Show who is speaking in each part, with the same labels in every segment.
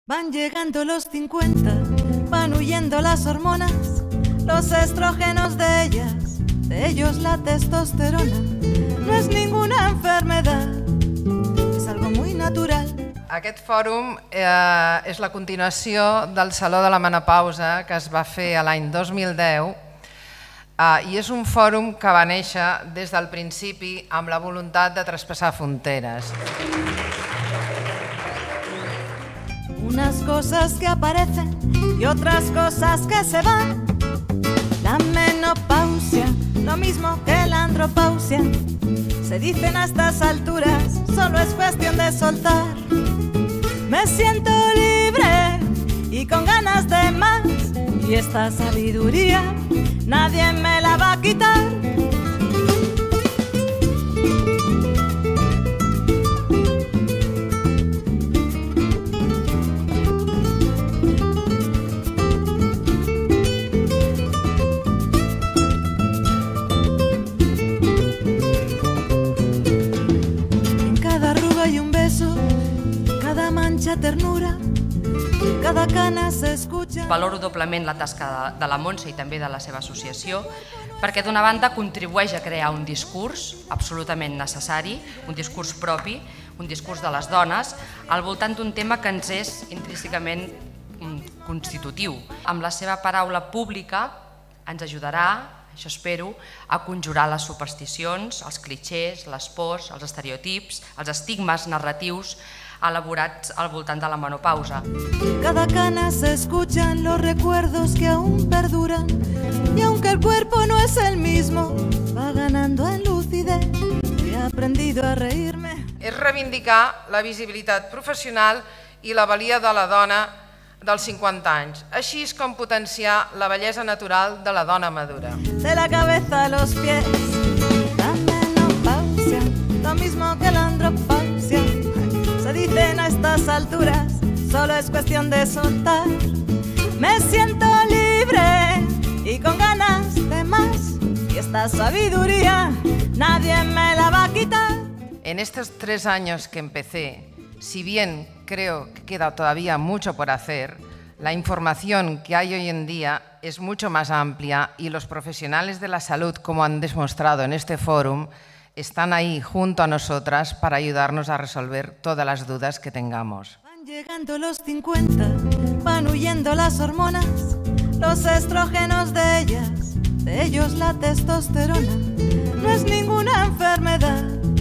Speaker 1: Van llegando los 50, van huyendo las hormonas, los estrógenos de ellos la testosterona. No és ninguna enfermedad, és algo muy natural.
Speaker 2: Aquest fòrum és la continuació del Saló de la Menopausa que es va fer l'any 2010 i és un fòrum que va néixer des del principi amb la voluntat de traspassar fronteres.
Speaker 1: Unas cosas que aparecen y otras cosas que se van. La menopausia, lo mismo que la andropausia. Se dicen a estas alturas, solo es cuestión de soltar. Me siento libre y con ganas de más. Y esta sabiduría nadie me la va a quitar. Ternura, cada cana s'escucha.
Speaker 3: Valoro doblement la tasca de la Montse i també de la seva associació, perquè d'una banda contribueix a crear un discurs absolutament necessari, un discurs propi, un discurs de les dones, al voltant d'un tema que ens és intrínsecament constitutiu. Amb la seva paraula pública ens ajudarà, això espero, a conjurar les supersticions, els clixés, les pors, els estereotips, els estigmes narratius elaborats al voltant de la menopausa.
Speaker 1: Cada cana se escuchan los recuerdos que aún perduran y aunque el cuerpo no es el mismo, va ganando en lucidez. He aprendido a reírme.
Speaker 2: És reivindicar la visibilitat professional i la valia de la dona dels 50 anys. Així és com potenciar la bellesa natural de la dona madura.
Speaker 1: De la cabeza a los pies, la menopausia, lo mismo que la andropausia. Se dicen a estas alturas, solo es cuestión de soltar. Me siento libre y con ganas de más. Y esta sabiduría nadie me la va a quitar.
Speaker 2: En estos 3 años que empecé, si bien creo que queda todavía mucho por hacer, la información que hay hoy en día es mucho más amplia y los profesionales de la salud, como han demostrado en este fórum, están ahí junto a nosotras para ayudarnos a resolver todas las dudas que tengamos.
Speaker 1: Van llegando los 50, van huyendo las hormonas, los estrógenos de ellos la testosterona. No es ninguna enfermedad,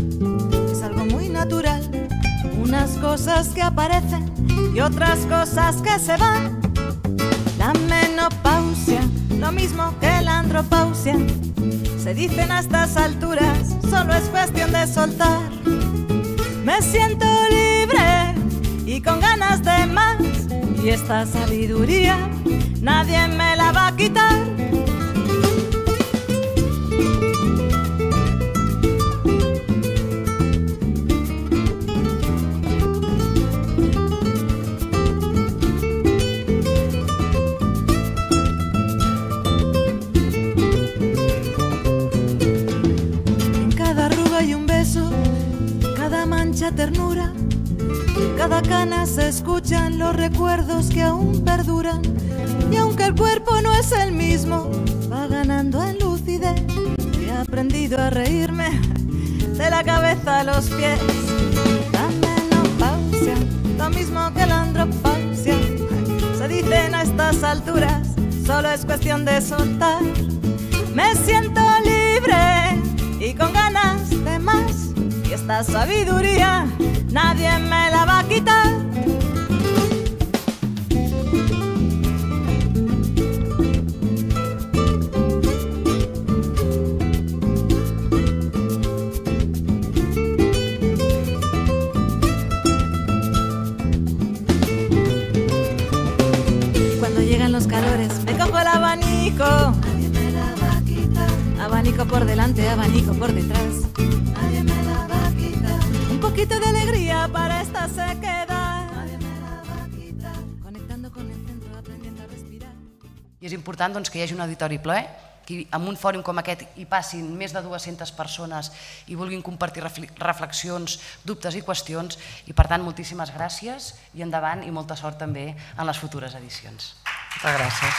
Speaker 1: es algo muy natural. Unas cosas que aparecen y otras cosas que se van. La menopausia, lo mismo que la andropausia. Se dicen a estas alturas, solo es cuestión de soltar. Me siento libre y con ganas de más. Y esta sabiduría nadie me la va a quitar. Ternura, cada cana se escuchan los recuerdos que aún perduran y aunque el cuerpo no es el mismo, va ganando en lucidez. He aprendido a reírme de la cabeza a los pies. La menopausia, lo mismo que la andropausia. Se dicen a estas alturas, solo es cuestión de soltar. Me siento libre y con ganas de más. Y esta sabiduría nadie me la va a quitar. Cuando llegan los calores me cojo el abanico. Nadie me la va a quitar. Abanico por delante, abanico por detrás. Nadie me la va a quitar. Un poquito de alegría para esta sequedad. Nadie me la va a quitar. Conectando con el centro, aprendiendo a respirar.
Speaker 4: I és important doncs, que hi hagi un auditori ple que en un fòrum com aquest hi passin més de 200 persones i vulguin compartir reflexions, dubtes i qüestions, i per tant moltíssimes gràcies i endavant i molta sort també en les futures edicions.
Speaker 2: Muchas gracias.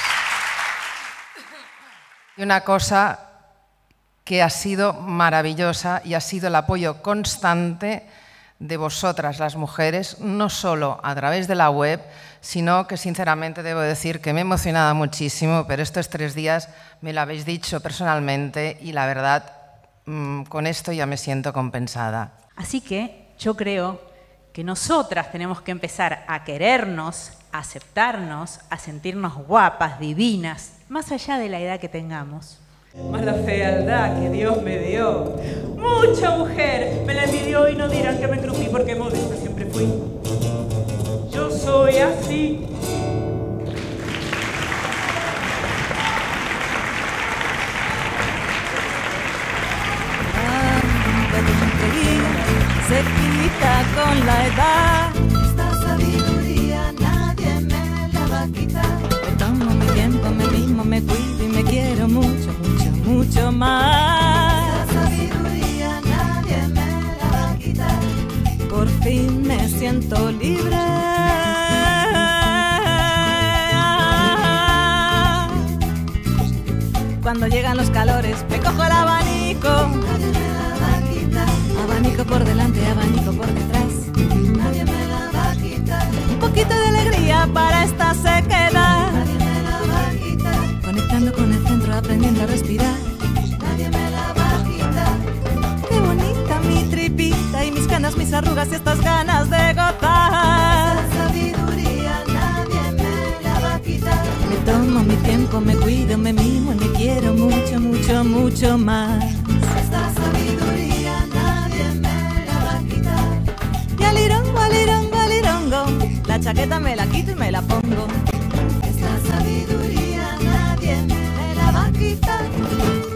Speaker 2: Y una cosa que ha sido maravillosa y ha sido el apoyo constante de vosotras, las mujeres, no solo a través de la web, sino que sinceramente debo decir que me he emocionado muchísimo, pero estos 3 días me lo habéis dicho personalmente y la verdad, con esto ya me siento compensada.
Speaker 5: Así que yo creo que nosotras tenemos que empezar a querernos, a aceptarnos, a sentirnos guapas, divinas, más allá de la edad que tengamos.
Speaker 6: Más la fealdad que Dios me dio. Mucha mujer me la envidió y no dirán que me engrupí porque modesta siempre fui. Yo soy así.
Speaker 1: Se quita con la edad. Esta sabiduría nadie me la va a quitar. Me tomo mi tiempo, me mimo, me cuido y me quiero mucho, mucho, mucho más. Esta sabiduría nadie me la va a quitar. Por fin me siento libre. Cuando llegan los calores me cojo el abanico. Nadie me la va a quitar. Abanico por delante, abanico por detrás. Nadie me la va a quitar. Un poquito de alegría para esta sequedad. Nadie me la va a quitar. Conectando con el centro, aprendiendo a respirar. Nadie me la va a quitar. Qué bonita mi tripita y mis canas, mis arrugas y estas ganas de gozar. Esta sabiduría nadie me la va a quitar. Me tomo mi tiempo, me cuido, me mimo y me quiero mucho, mucho, mucho más. Esta sabiduría nadie me la va a quitar. Y alirongo, alirongo, alirongo, la chaqueta me la quito y me la pongo. Esta sabiduría nadie me la va a quitar.